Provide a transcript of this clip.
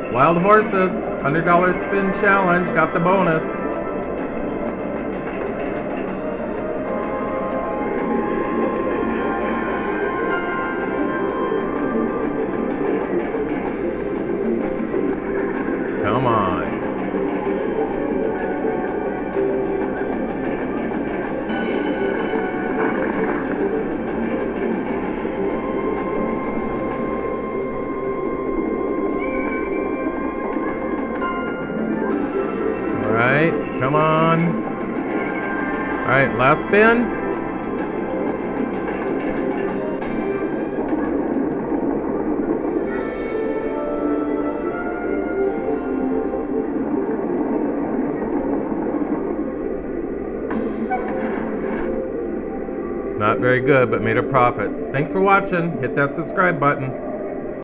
Wild Horses, $100 spin challenge, got the bonus. Come on. Alright, come on. Alright, last spin. Not very good, but made a profit. Thanks for watching. Hit that subscribe button.